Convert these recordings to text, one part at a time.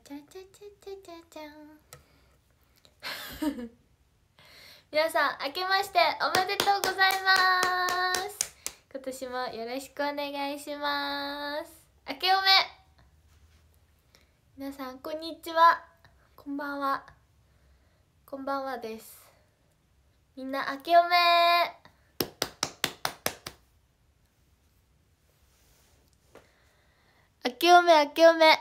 チャチャチャチャチャチャン皆さん明けましておめでとうございます。今年もよろしくお願いします。明けおめ。皆さんこんにちは、こんばんは、こんばんはです。みんな明けおめ。明けおめ明けおめ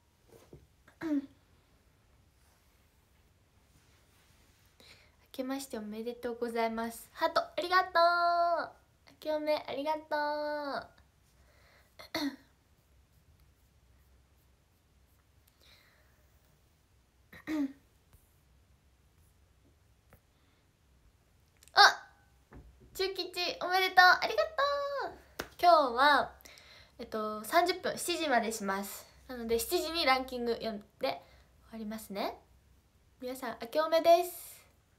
明けましておめでとうございます。ハートありがとう。明けおめありがとうあ、中吉おめでとう、ありがとう。今日は30分7時までします。なので7時にランキング読んで終わりますね。皆さん明けおめです。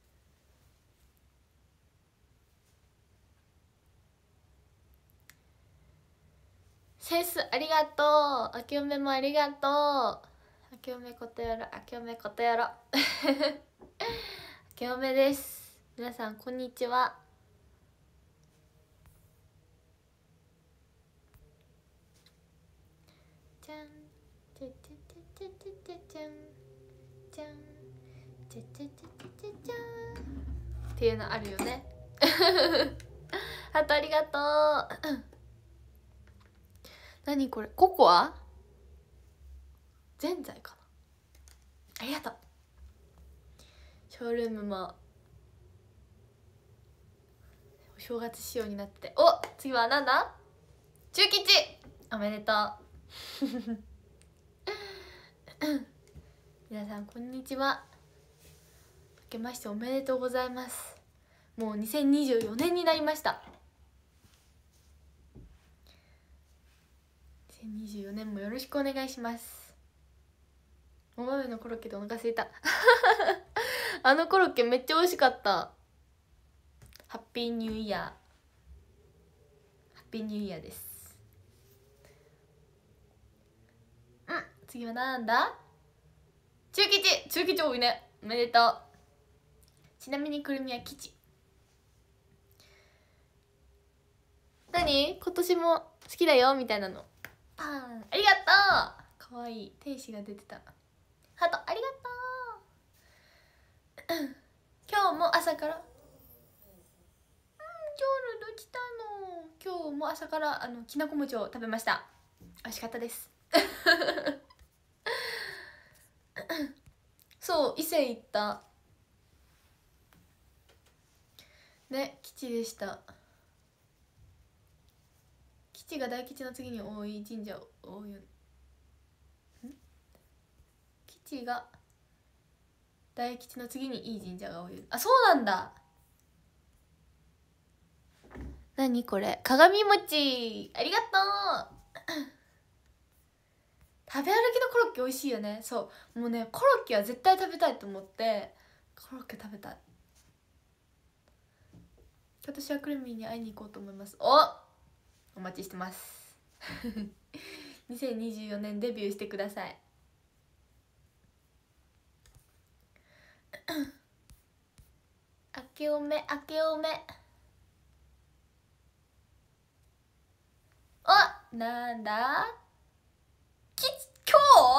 センスありがとう。明けおめもありがとう。明けおめことよろ、明けおめことよろ明けおめです。皆さんこんにちは。じゃんじゃじゃじゃじゃじゃじゃんじゃんじゃじゃじゃじゃじゃんっていうのあるよねハートありがとう何これ、ココアぜんざいかな。ありがとう。ショールームもお正月仕様になってて、お、次はなんだ、中吉おめでとう皆さんこんにちは、明けましておめでとうございます。もう2024年になりました。2024年もよろしくお願いします。お豆のコロッケでお腹すいたあのコロッケめっちゃ美味しかった。ハッピーニューイヤー、ハッピーニューイヤーです。次はなんだ、中吉多いね、おめでとう。ちなみにくるみは吉。何、今年も好きだよみたいなの、ありがとう。かわいい天使が出てた。ハートありがとう今日も朝から夜どうしたの。今日も朝からきなこ餅を食べました。美味しかったですそう伊勢行ったね、吉でした。吉が大吉の次に多い神社多いよ。吉が大吉の次にいい神社が多い。あ、そうなんだ。何これ、鏡餅ありがとう食べ歩きのコロッケ美味しいよね。そうもうね、コロッケは絶対食べたいと思ってコロッケ食べたい。今年はクルミンに会いに行こうと思います。お待ちしてます2024年デビューしてください明けおめ明けおめ。なんだ今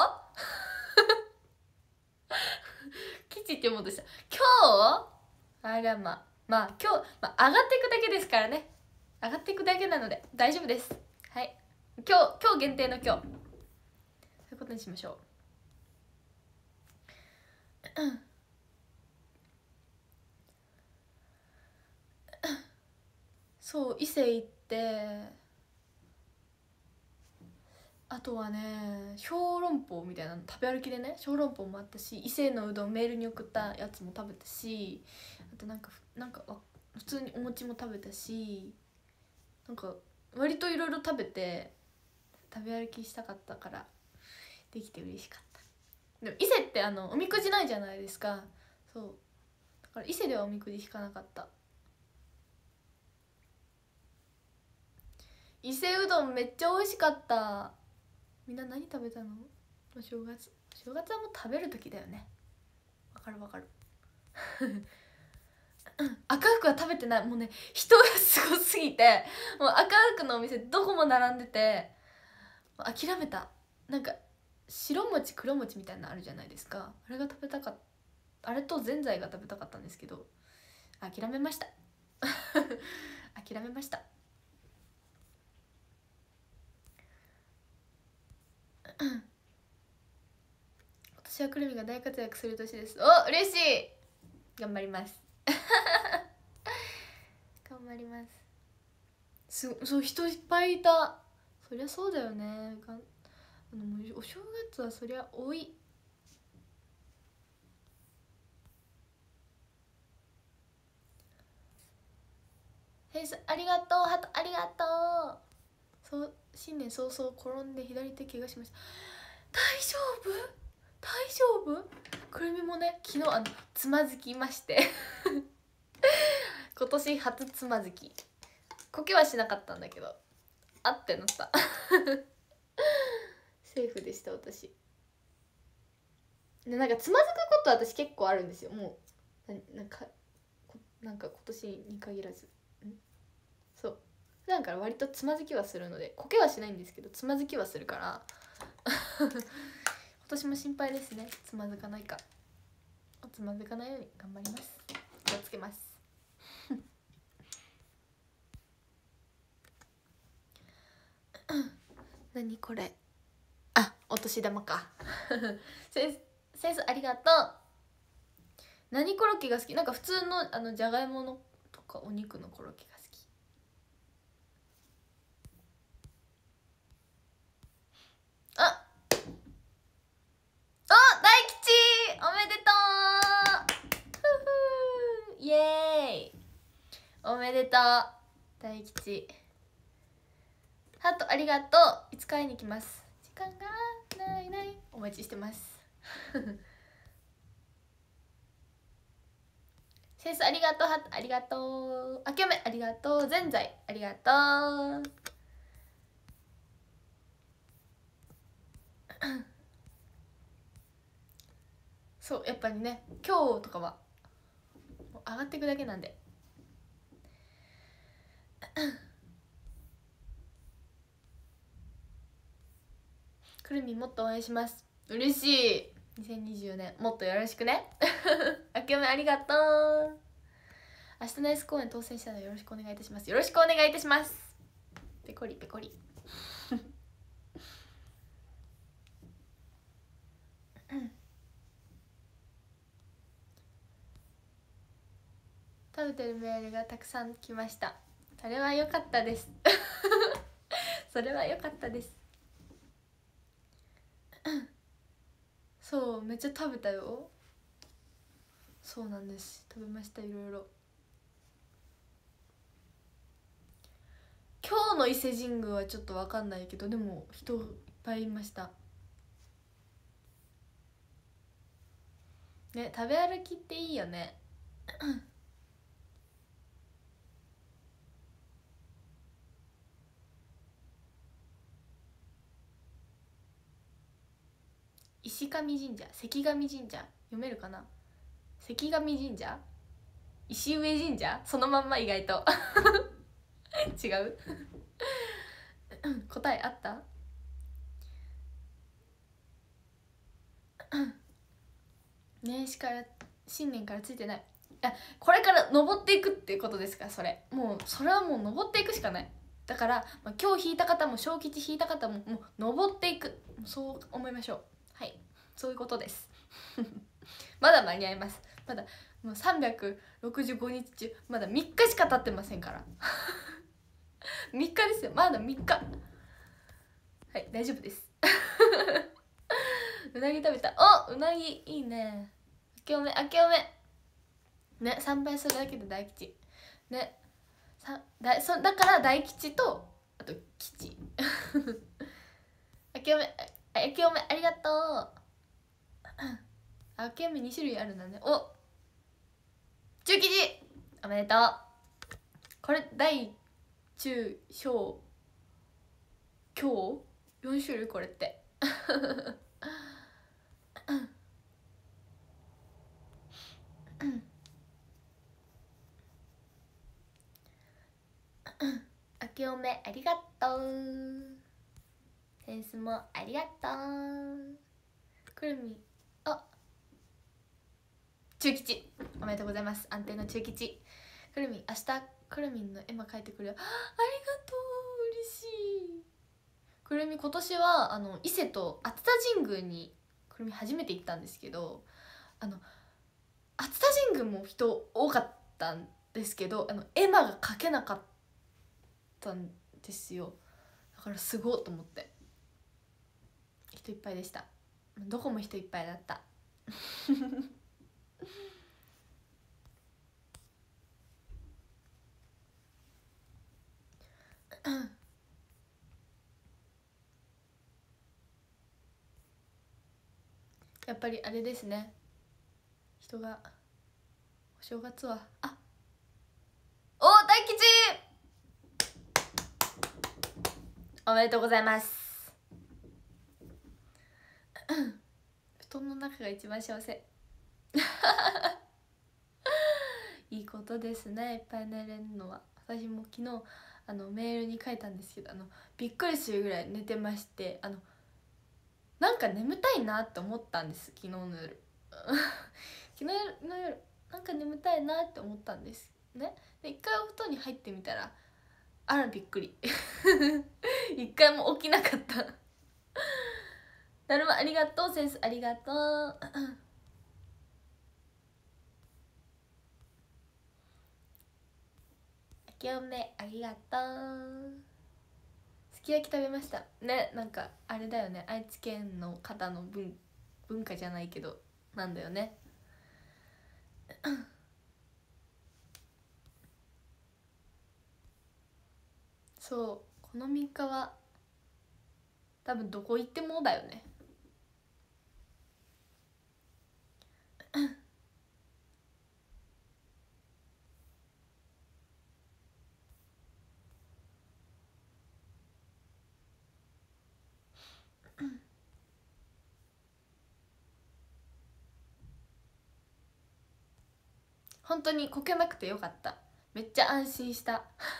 日吉って思うとした。今日あらまあ今日、上がっていくだけですからね。上がっていくだけなので大丈夫です。はい、今日限定の今日、そういうことにしましょうそう伊勢行って、あとはね小籠包みたいなの食べ歩きでね、小籠包もあったし、伊勢のうどんメールに送ったやつも食べたし、あとなんか普通にお餅も食べたし、なんか割といろいろ食べて、食べ歩きしたかったからできて嬉しかった。でも伊勢っておみくじないじゃないですか。そうだから伊勢ではおみくじ引かなかった。伊勢うどんめっちゃ美味しかった。みんな何食べたの？ お正月はもう食べる時だよね。わかるわかる赤福は食べてない。もうね、人がすごすぎて、もう赤福のお店どこも並んでてもう諦めた。なんか白餅黒餅みたいなのあるじゃないですか。あれが食べたかった。あれとぜんざいが食べたかったんですけど諦めました諦めました今年はくるみが大活躍する年です。お、嬉しい。頑張ります頑張ります。そう、人いっぱいいた。そりゃそうだよね。お正月はそりゃ多い。フェイスありがとう。ハトありがとう。そう、新年早々転んで左手怪我しました。大丈夫？大丈夫？くるみもね、昨日つまずきまして今年初つまずき。こけはしなかったんだけどあってなったセーフでした私で。なんかつまずくこと私結構あるんですよ。もうなんか今年に限らずそう普段から割とつまずきはするので、こけはしないんですけどつまずきはするから今年も心配ですね。つまずかないか。つまずかないように頑張ります。気をつけます何これ、あ、お年玉かセンスありがとう。何コロッケが好き？なんか普通のじゃがいものとかお肉のコロッケが好き。あ、大吉おめでとうイエーイ、おめでとう大吉。ハートありがとう。いつ会いに来ます。時間がないお待ちしてますセンスありがとう。ハートありがとう。あけおめありがとう。ぜんざいありがとうそう、やっぱりね、今日とかはもう上がっていくだけなんでくるみもっと応援します。嬉しい。2024年もっとよろしくねあけおめありがとう。明日のエース公演当選したのでよろしくお願いいたします。よろしくお願いいたします。ペコリペコリ食べてるメールがたくさん来ました。それは良かったですそれは良かったですそう、めっちゃ食べたよ。そうなんです、食べました。いろいろ。今日の伊勢神宮はちょっと分かんないけど、でも人いっぱいいましたね。食べ歩きっていいよね石神神社、関神神社、読めるかな。関神神社、石上神社、そのまんま意外と違う答えあった年始から新年からついてない。これから登っていくっていうことですか。それはもう登っていくしかない。だから、今日引いた方も小吉引いた方ももう登っていく、そう思いましょう。はい、そういうことですまだ間に合います。まだもう365日中まだ3日しか経ってませんから3日ですよ、まだ3日。はい、大丈夫ですうなぎ食べた。うなぎいいね。あけおめね、参拝するだけで大吉ね。だから大吉とあと吉あけおめありがとうあけおめ2種類あるんだね。中吉おめでとう。これ大中小今日4種類これってけおめありがとう。センスもありがとう。くるみ中吉おめでとうございます。安定の中吉。くるみ明日くるみんの絵馬描いてくるよ。ありがとう、嬉しい。くるみ今年は伊勢と熱田神宮にくるみ初めて行ったんですけど、熱田神宮も人多かったんですけど絵馬が描けなかったんですよ。だからすごいと思って人いっぱいでした。どこも人いっぱいだったやっぱりあれですね、人がお正月は大吉おめでとうございます布団の中が一番幸せいいことですね、いっぱい寝れるのは。私も昨日メールに書いたんですけどびっくりするぐらい寝てまして、なんか眠たいなって思ったんです。昨日の夜昨日の夜なんか眠たいなって思ったんですね。で一回お布団に入ってみたらあらびっくり一回も起きなかっただるまありがとう、センスありがとうあけおめありがとう。すき焼き食べましたね。なんかあれだよね、愛知県の方の文化じゃないけどなんだよねそう、この3日は多分どこ行ってもだよね本当にこけなくてよかった。めっちゃ安心した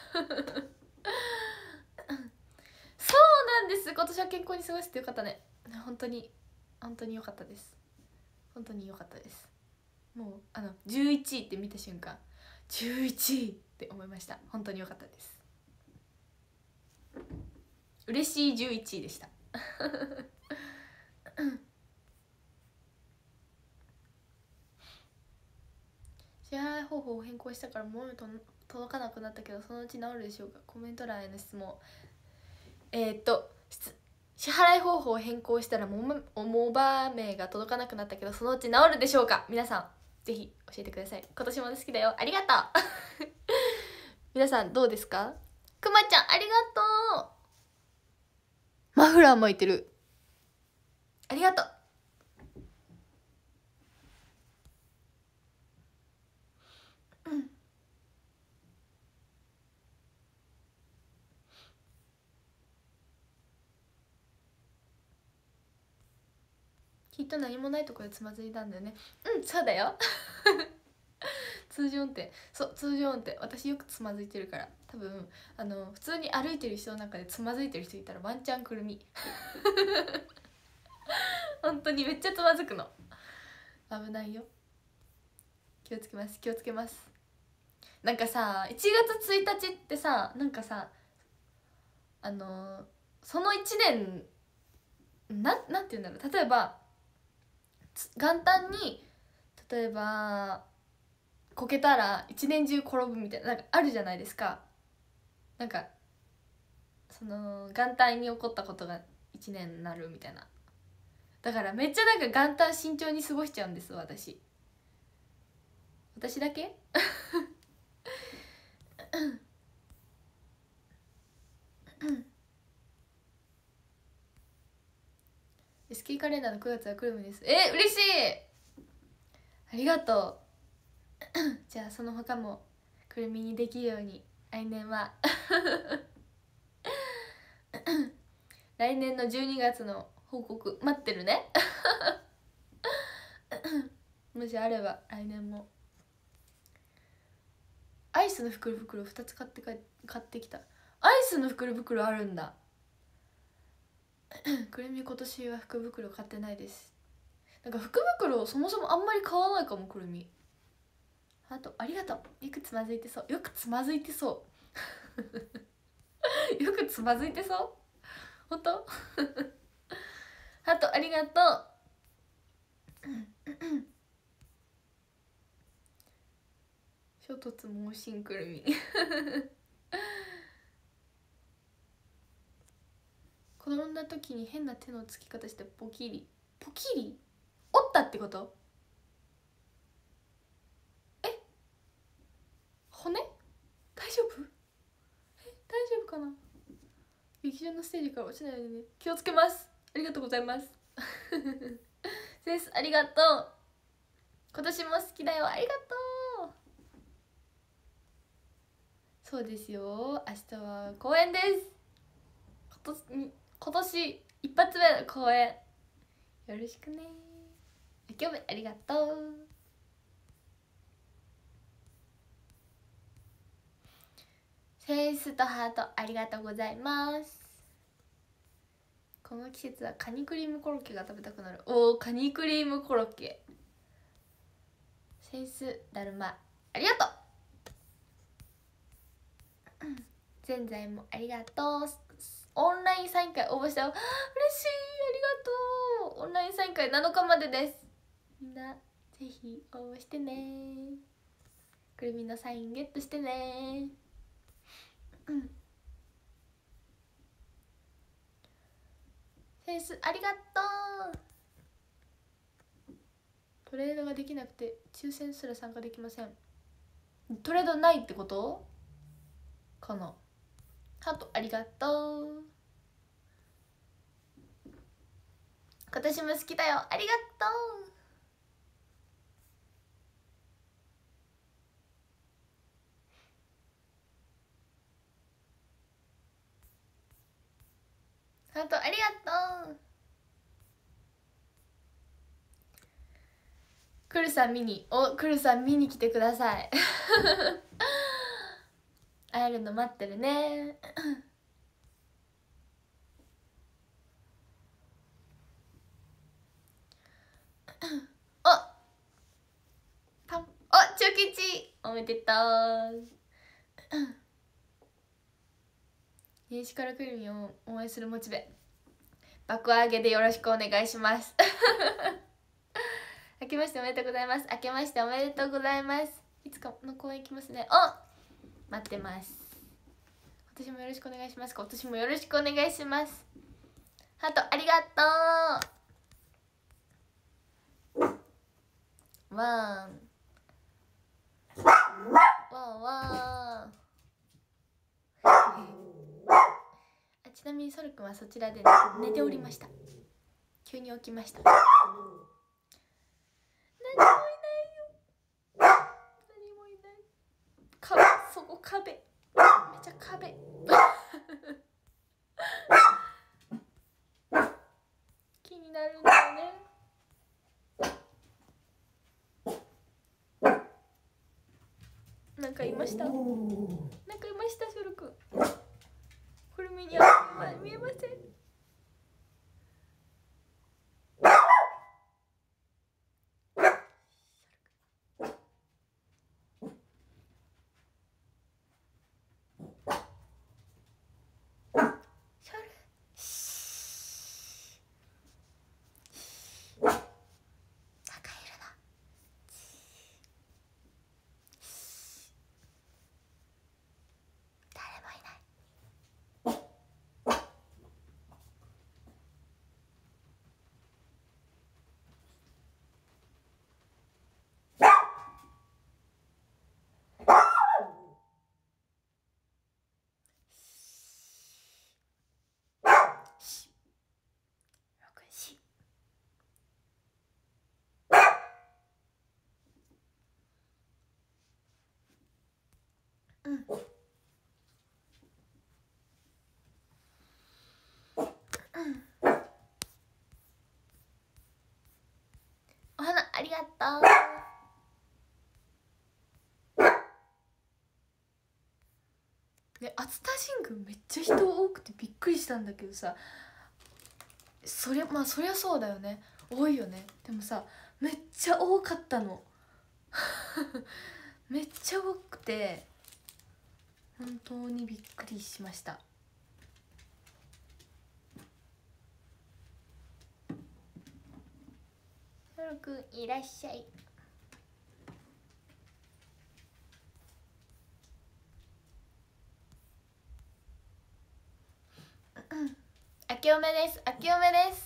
そうなんです、今年は健康に過ごせてよかったね。本当に本当によかったです。本当によかったです。もう11位って見た瞬間11位って思いました。本当によかったです。嬉しい11位でした支払い方法を変更したから物と届かなくなったけどそのうち治るでしょうか。コメント欄への質問。支払い方法を変更したらモバ名が届かなくなったけどそのうち治るでしょうか。皆さんぜひ教えてください。今年も好きだよ、ありがとう皆さんどうですか。くまちゃんありがとう。マフラー巻いてる、ありがとう。きっと何もないところでつまずいたんだよね。そうだよ通常運転、そう通常運転、私よくつまずいてるから。多分普通に歩いてる人の中でつまずいてる人いたらワンチャンくるみ本当にめっちゃつまずくの、危ないよ。気をつけます、気をつけます。なんかさ1月1日ってさ、なんかさその1年なんて言うんだろう、例えば元旦に例えばこけたら一年中転ぶみたいな、なんかあるじゃないですか。なんかその元旦に起こったことが1年になるみたいな。だからめっちゃなんか元旦慎重に過ごしちゃうんです。私だけスキーカレンダーの9月はくるみです。嬉しい、ありがとうじゃあその他もくるみにできるように来年は来年の12月の報告待ってるねもしあれば来年も。アイスの袋2つ買ってきた。 アイスの福袋あるんだ。くるみ今年は福袋買ってないです。なんか福袋そもそもあんまり買わないかも。くるみあとありがとう。よくつまずいてそう。よくつまずいてそうよくつまずいてそう。ほんとあとありがとう。衝突猛進くるみ転んだ時に変な手のつき方してポキリポキリ折ったってこと？え、骨？大丈夫？大丈夫かな？劇場のステージから落ちないようにね。気をつけます。ありがとうございますセンスありがとう。今年も好きだよ。ありがとう。そうですよ、明日は公演です。今年一発目の公演、よろしくね。今日もありがとう。センスとハートありがとうございます。この季節はカニクリームコロッケが食べたくなる。おお、カニクリームコロッケ。センスだるまありがとう。ぜんざいもありがとう。オンラインサイン会応募したよ。嬉しい、ありがとう。オンラインサイン会7日までです。みんなぜひ応募してね。くるみのサインゲットしてね。センスありがとう。トレードができなくて抽選すら参加できません。トレードないってことかな。ハートありがとう。今年も好きだよ。ありがとう。ハートありがとう。くるさん見に来てください会えるの待ってるね中吉おめでとう年始からくるみを応援するモチベ爆上げでよろしくお願いします明けましておめでとうございます。明けましておめでとうございます。いつかの公演行きますね。待ってます。今年もよろしくお願いします。今年もよろしくお願いします。ハートありがとう。ワンワンちなみにソルくんはそちらで寝ておりました。急に起きました。何もいないよ。何もいない。壁、そこ壁。めっちゃ壁気になるんだよね。なんかいました。なんかいました、ソルくん。これ見には見えません。お花ありがとう。 で熱田神宮めっちゃ人多くてびっくりしたんだけどさ、そりゃそうだよね、多いよね。でもさめっちゃ多かったのめっちゃ多くて本当にびっくりしました。ひろくんいらっしゃい。明けおめです、明けおめです。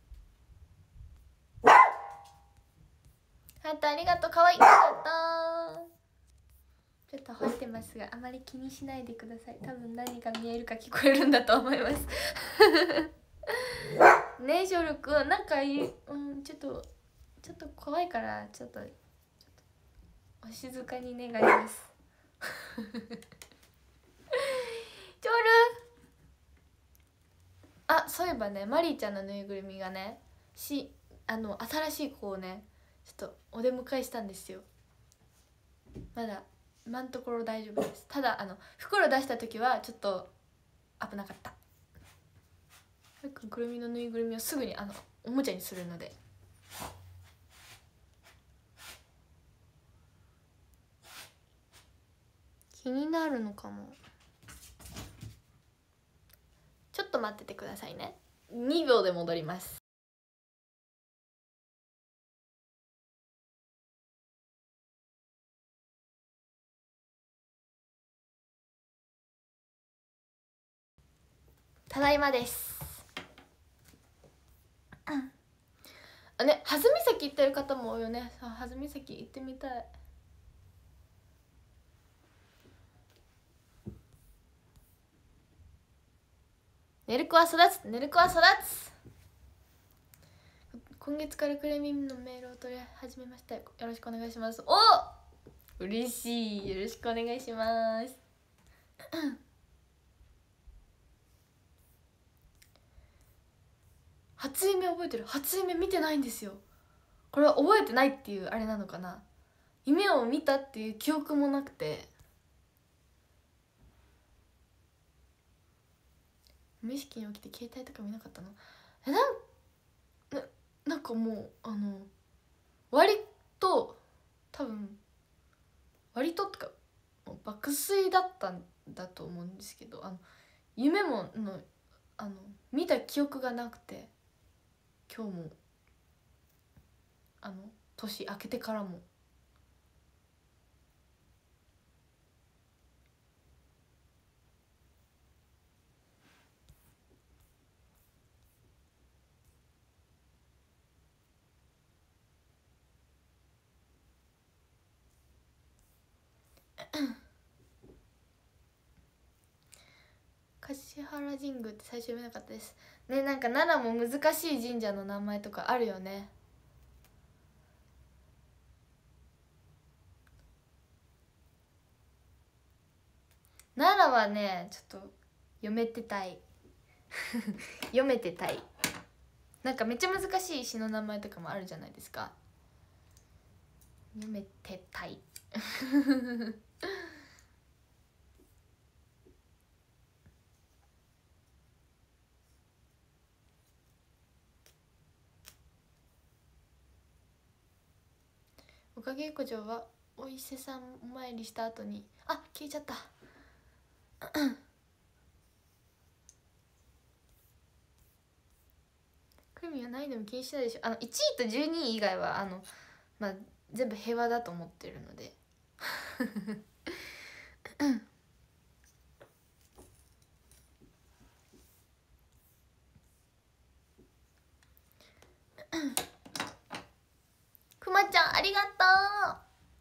ハートありがとう、かわいい、ありがとう。ちょっと吠えてますがあまり気にしないでください。多分何が見えるか聞こえるんだと思いますねえショルくん、なんかちょっと怖いからちょっとお静かに願いますチョル、あ、そういえばね、マリーちゃんのぬいぐるみがね新しい子をねちょっとお出迎えしたんですよ。まだ今のところ大丈夫です。ただ袋出した時はちょっと危なかった。くるみのぬいぐるみをすぐにおもちゃにするので。気になるのかも。ちょっと待っててくださいね。2秒で戻ります。ただいまです。ね、弾岬行ってる方も多いよね。さあ、弾岬行ってみたい。寝る子は育つ、寝る子は育つ。今月からクレミンのメールを取り始めました。よろしくお願いします。お、嬉しい、よろしくお願いします初夢覚えてる？初夢見てないんですよ。これは覚えてないっていうあれなのかな。夢を見たっていう記憶もなくて、無意識に起きて携帯とか見なかったの。なんかもう割と多分割ととか爆睡だったんだと思うんですけど、夢も見た記憶がなくて、今日も年明けてからも橿原神宮って最初読めなかったですね。なんか奈良も難しい神社の名前とかあるよね。奈良はねちょっと読めてたい読めてたい。なんかめっちゃ難しい石の名前とかもあるじゃないですか。読めてたいおかげ横丁はお伊勢さんお参りした後に消えちゃったクミはないでも気にしないでしょ。1位と12位以外はまあ全部平和だと思ってるのでくまちゃんありがと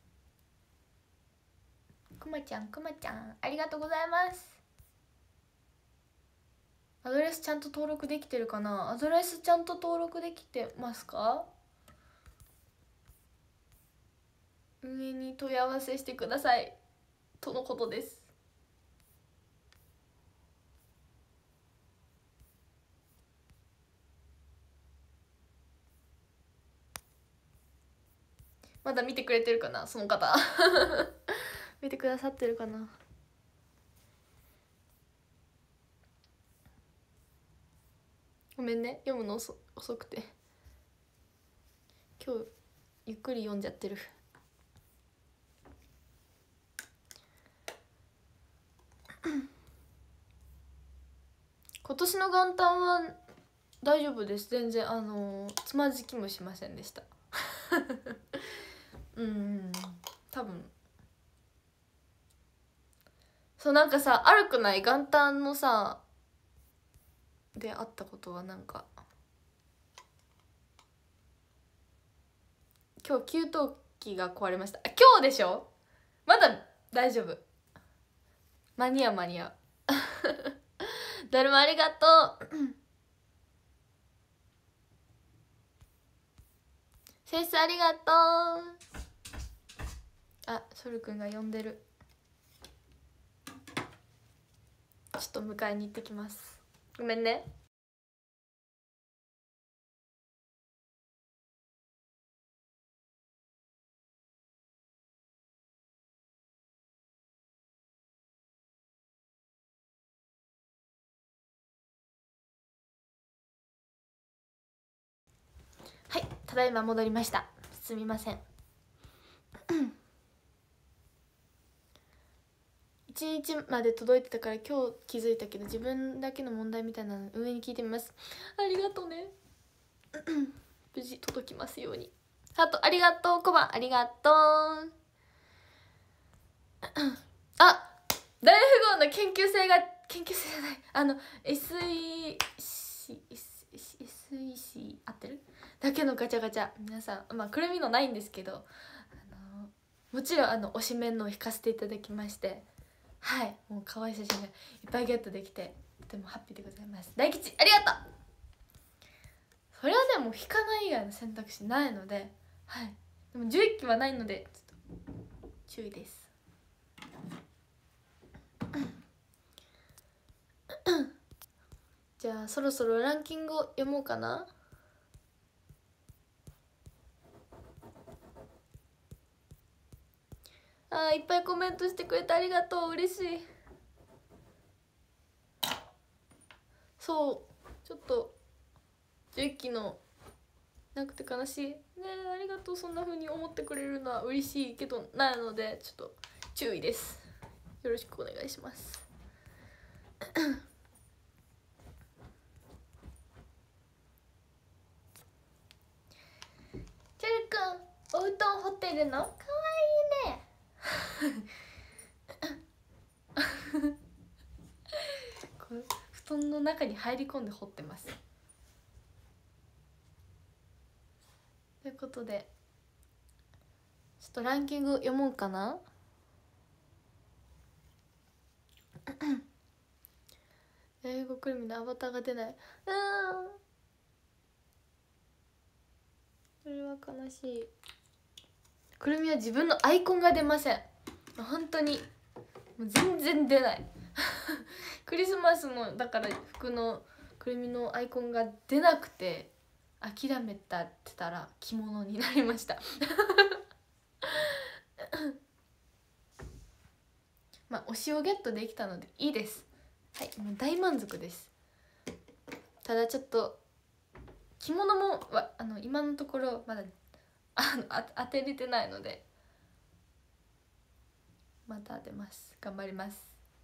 う。くまちゃんありがとうございます。アドレスちゃんと登録できてるかな。アドレスちゃんと登録できてますか？運営に問い合わせしてくださいとのことです。まだ見てくれてるかなその方見てくださってるかな。 めんね、読むの遅くて。今日ゆっくり読んじゃってる。今年の元旦は大丈夫です。全然つまずきもしませんでした多分そう、なんかさ、悪くない？元旦のさであったことはなんか、今日給湯器が壊れました。今日でしょ？まだ大丈夫、間に合うだるまありがとうセンスありがとう。あ、ソルくんが呼んでる。ちょっと迎えに行ってきます。ごめんね。はい、ただいま戻りました。すみません1日まで届いてたから今日気づいたけど、自分だけの問題みたいなの上に聞いてみます。ありがとうね無事届きますように。ハートありがとう。コバンありがとうあ、大富豪の研究生じゃない、SEC 合ってるだけのガチャガチャ、皆さん、まあくるみのないんですけど、もちろん推しメンのを引かせていただきまして、はい、もう可愛い写真がいっぱいゲットできてとてもハッピーでございます。大吉ありがとう。それはでも引かない以外の選択肢ないので、はい、でも11期はないのでちょっと注意ですじゃあそろそろランキングを読もうかな。いっぱいコメントしてくれてありがとう。嬉しい。そうちょっと11期のなくて悲しいね。ありがとう。そんな風に思ってくれるのは嬉しいけどないので、ちょっと注意です。よろしくお願いしますチャルくん、お布団掘ってるの？かわいいねこれ布団の中に入り込んで掘ってます。ということでちょっとランキング読もうかな英語くるみのアバターが出ない。それは悲しい。くるみは自分のアイコンが出ません。本当にもう全然出ないクリスマスのだから服のくるみのアイコンが出なくて諦めたってたら着物になりましたまあ推しをゲットできたのでいいです。はい、もう大満足です。ただちょっと着物も今のところまだ当てれてないので、また当てます。頑張ります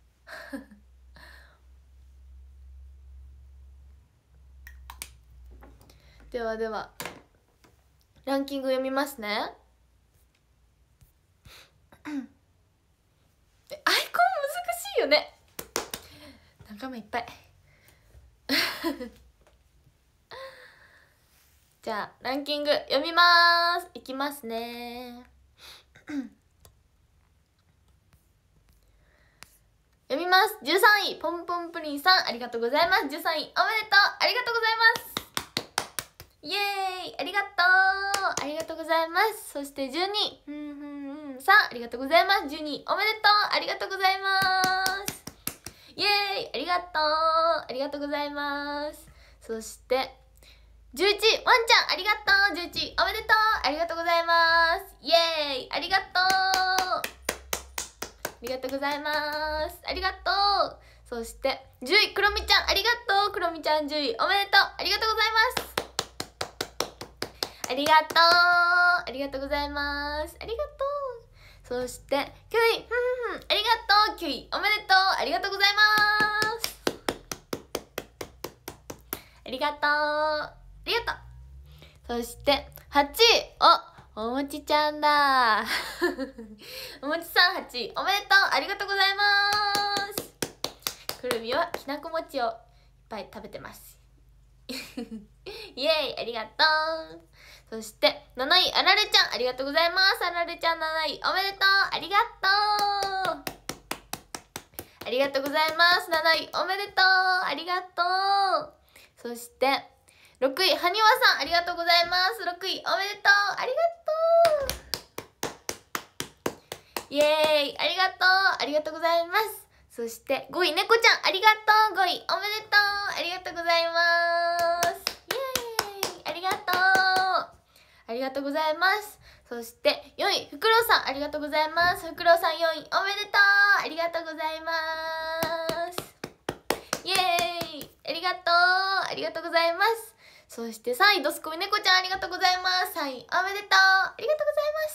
ではではランキング読みますねアイコン難しいよね。仲間いっぱいじゃあランキング読みます。いきますね読みます。13位ポンポンプリンさん、ありがとうございます。13位おめでとう、ありがとうございます。イエーイ、ありがとう、ありがとうございます。そして12位さん、ありがとうございます。12位おめでとう、ありがとうございます。イエーイ、ありがとう、ありがとうございます。そして11位ワンちゃん、ありがとう。11位おめでとう、ありがとうございます。イエーイ、ありがとう、ありがとうございます。ありがとう。 そして10位くろみちゃん、ありがとう。くろみちゃん10位おめでとう。ありがとうございます。ありがとう、ありがとうございます。ありがとう。そして9位、ありがとう。9位おめでとう。ありがとうございます。ありがとう、ありがとう。そして8位、おもちちゃんだおもちさん8位おめでとう。ありがとうございます。くるみはきなこ餅をいっぱい食べてますイエーイ、ありがとう。そして7位、あられちゃん、ありがとうございます。あられちゃん7位おめでとう。ありがとう、ありがとうございます。7位おめでとう。ありがとう。そして6位、はにわさん、ありがとうございます。6位おめでとう。ありがとう、イエーイ、ありがとう。ありがとうございます。そして5位、ねこちゃん、ありがとう。5位おめでとう。ありがとうございます。イエーイ、ありがとう。ありがとうございます。そして4位、ふくろうさん、ありがとうございます。ふくろうさん4位おめでとう。ありがとうございます。イエーイ、ありがとう。ありがとうございます。そして3位、どすこみねこちゃん、ありがとうございます。3位おめでとう。ありがとうございます。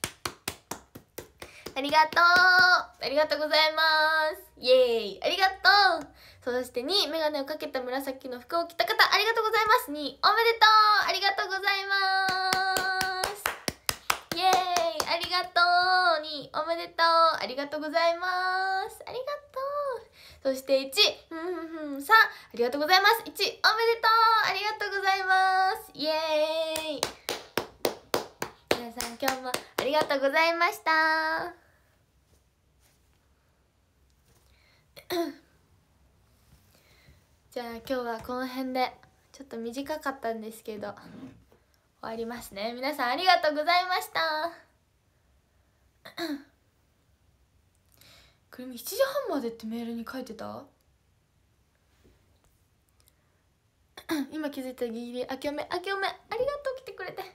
ありがとう、ありがとうございます。イエーイ、ありがとう。そして2位、メガネをかけた紫の服を着た方、ありがとうございます。2位おめでとう。ありがとうございます。イエーイ、ありがとう。2位おめでとう。ありがとうございます。ありがとう。そして1位、さあ、ありがとうございます。1位おめでとう。ありがとうございます。イエーイ。皆さん今日もありがとうございましたじゃあ今日はこの辺でちょっと短かったんですけど終わりますね。皆さんありがとうございましたくるみ7時半までってメールに書いてた今気づいた、ギリギリあきおめ、あきおめありがとう、来てくれて。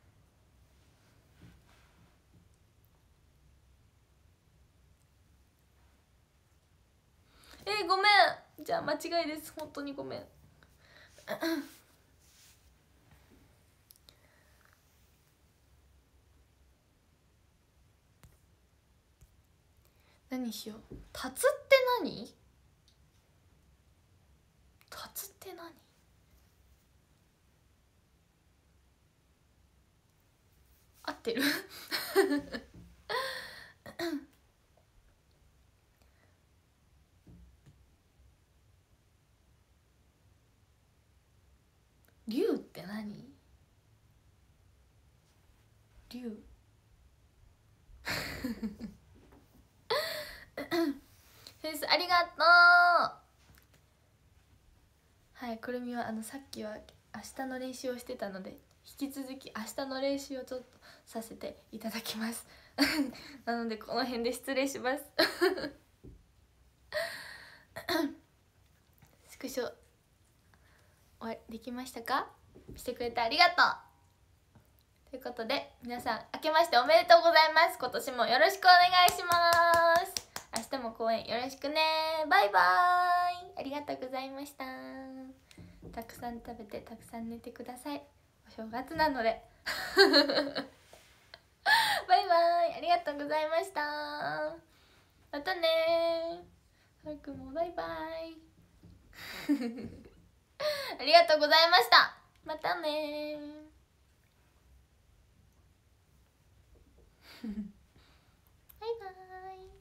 ごめん、じゃあ間違いです、本当にごめん何しよう。タツって何？タツって何？合ってる竜って何？竜先生ありがとう。はい、くるみはさっきは明日の練習をしてたので引き続き明日の練習をちょっとさせていただきますなのでこの辺で失礼しますスクショできましたか？してくれてありがとうということで、皆さん明けましておめでとうございます。今年もよろしくお願いします。明日も公演よろしくね。バイバーイ。ありがとうございました。たくさん食べてたくさん寝てください。お正月なのでバイバーイ。ありがとうございました。またねー。はるくんもバイバーイありがとうございました。またねバイバーイ。